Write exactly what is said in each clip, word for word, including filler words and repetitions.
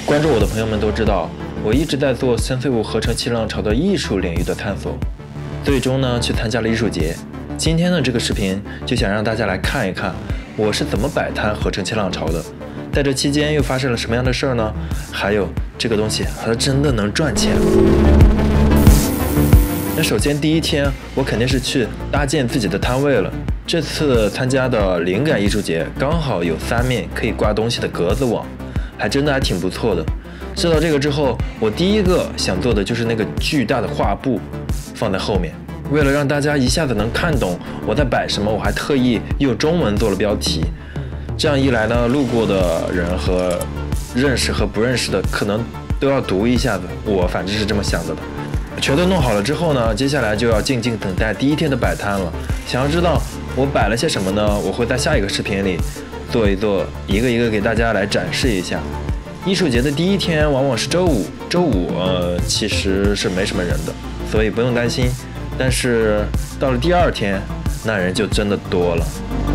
关注我的朋友们都知道，我一直在做三 C 五合成器浪潮的艺术领域的探索，最终呢去参加了艺术节。今天的这个视频就想让大家来看一看我是怎么摆摊合成器浪潮的，在这期间又发生了什么样的事儿呢？还有这个东西它真的能赚钱？那首先第一天我肯定是去搭建自己的摊位了。这次参加的灵感艺术节刚好有三面可以挂东西的格子网，还真的还挺不错的。知道这个之后，我第一个想做的就是那个巨大的画布放在后面，为了让大家一下子能看懂我在摆什么，我还特意用中文做了标题。这样一来呢，路过的人和认识和不认识的可能都要读一下子，我反正是这么想着的。全都弄好了之后呢，接下来就要静静等待第一天的摆摊了。想要知道我摆了些什么呢？我会在下一个视频里做一做，一个一个给大家来展示一下。艺术节的第一天往往是周五，周五呃其实是没什么人的，所以不用担心。但是到了第二天，那人就真的多了。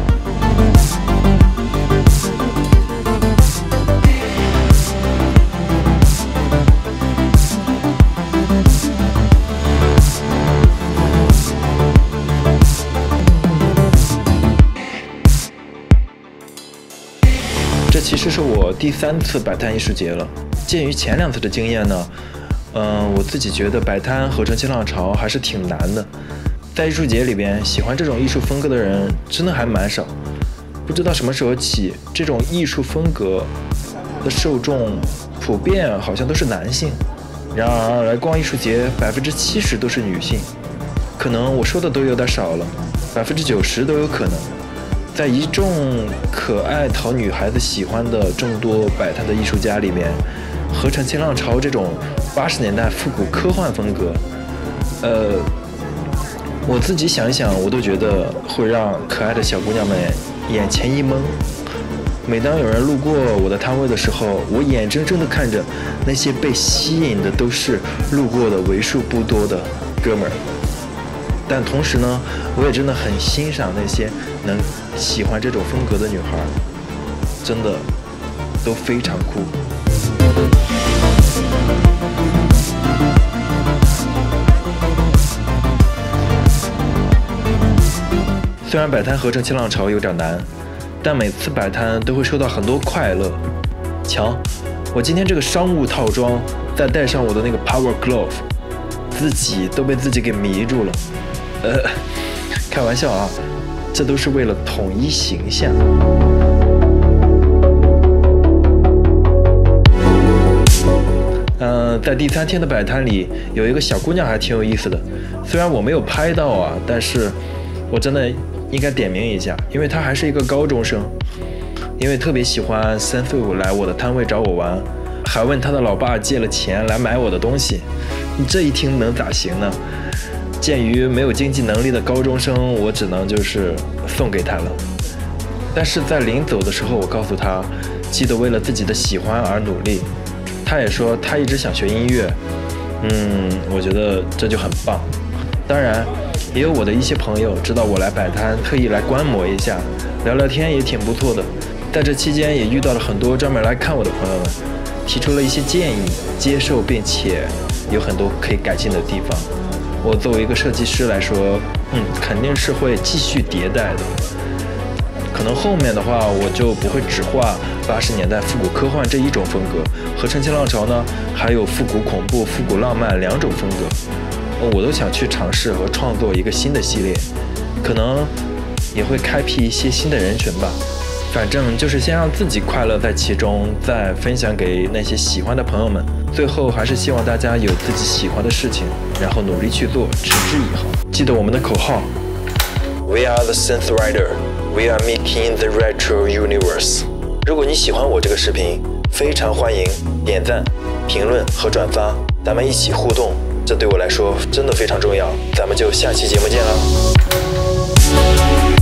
这其实是我第三次摆摊艺术节了。鉴于前两次的经验呢，嗯、呃，我自己觉得摆摊合成器浪潮还是挺难的。在艺术节里边，喜欢这种艺术风格的人真的还蛮少。不知道什么时候起，这种艺术风格的受众普遍好像都是男性。然而来逛艺术节，百分之七十都是女性，可能我说的都有点少了，百分之九十都有可能。在一众可爱讨女孩子喜欢的众多摆摊的艺术家里面，合成器浪潮这种八十年代复古科幻风格，呃，我自己想一想，我都觉得会让可爱的小姑娘们眼前一蒙。每当有人路过我的摊位的时候，我眼睁睁地看着那些被吸引的都是路过的为数不多的哥们儿。但同时呢，我也真的很欣赏那些能喜欢这种风格的女孩，真的都非常酷。虽然摆摊合成器浪潮有点难，但每次摆摊都会收到很多快乐。瞧，我今天这个商务套装，再带上我的那个 Power Glove， 自己都被自己给迷住了。呃，开玩笑啊，这都是为了统一形象。呃，在第三天的摆摊里，有一个小姑娘还挺有意思的。虽然我没有拍到啊，但是我真的应该点名一下，因为她还是一个高中生。因为特别喜欢三 C 五来我的摊位找我玩，还问他的老爸借了钱来买我的东西。你这一听能咋行呢？鉴于没有经济能力的高中生，我只能就是送给他了。但是在临走的时候，我告诉他，记得为了自己的喜欢而努力。他也说他一直想学音乐，嗯，我觉得这就很棒。当然，也有我的一些朋友知道我来摆摊，特意来观摩一下，聊聊天也挺不错的。在这期间也遇到了很多专门来看我的朋友们，提出了一些建议，接受并且有很多可以改进的地方。我作为一个设计师来说，嗯，肯定是会继续迭代的。可能后面的话，我就不会只画八十年代复古科幻这一种风格，合成器浪潮呢，还有复古恐怖、复古浪漫两种风格，我都想去尝试和创作一个新的系列，可能也会开辟一些新的人群吧。反正就是先让自己快乐在其中，再分享给那些喜欢的朋友们。最后还是希望大家有自己喜欢的事情，然后努力去做，持之以恒。记得我们的口号 ：We are the Synth Rider, we are making the retro universe。如果你喜欢我这个视频，非常欢迎点赞、评论和转发，咱们一起互动，这对我来说真的非常重要。咱们就下期节目见了。